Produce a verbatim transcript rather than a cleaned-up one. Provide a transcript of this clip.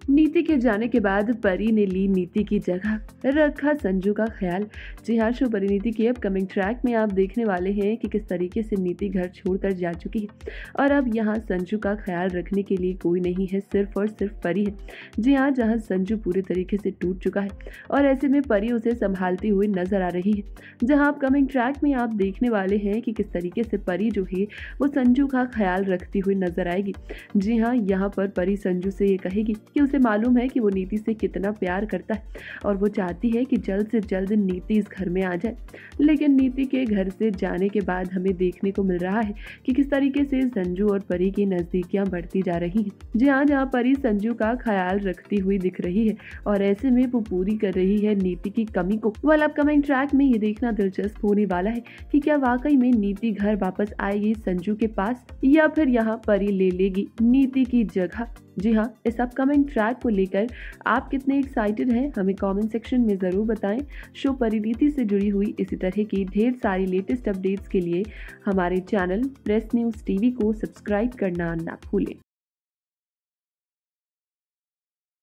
नीति के जाने के बाद परी ने ली नीति की जगह, रखा संजू का ख्याल। जी हाँ, शो परिणीति की अपकमिंग ट्रैक में आप देखने वाले हैं कि किस तरीके से नीति घर छोड़कर जा चुकी है और अब यहाँ संजू का ख्याल रखने के लिए कोई नहीं है, सिर्फ और सिर्फ परी है। जी हाँ, जहाँ संजू पूरे तरीके से टूट चुका है और ऐसे में परी उसे संभालती हुई नजर आ रही है। जहाँ अपकमिंग ट्रैक में आप देखने वाले हैं कि किस तरीके से परी जो है वो संजू का ख्याल रखती हुई नजर आएगी। जी हाँ, यहाँ पर परी संजू से ये कहेगी कि उसे मालूम है कि वो नीति से कितना प्यार करता है और वो चाहती है कि जल्द से जल्द नीति इस घर में आ जाए। लेकिन नीति के घर से जाने के बाद हमें देखने को मिल रहा है कि किस तरीके से संजू और परी की नजदीकियां बढ़ती जा रही हैं। जी हाँ, जहाँ परी संजू का ख्याल रखती हुई दिख रही है और ऐसे में वो पूरी कर रही है नीति की कमी को। वेल, अपकमिंग ट्रैक में ये देखना दिलचस्प होने वाला है कि क्या वाकई में नीति घर वापस आएगी संजू के पास या फिर यहाँ परी ले लेगी नीति की जगह। जी हाँ, इस अपकमिंग ट्रैक को लेकर आप कितने एक्साइटेड हैं हमें कमेंट सेक्शन में ज़रूर बताएं। शो परिणीति से जुड़ी हुई इसी तरह की ढेर सारी लेटेस्ट अपडेट्स के लिए हमारे चैनल प्रेस न्यूज़ टीवी को सब्सक्राइब करना ना भूलें।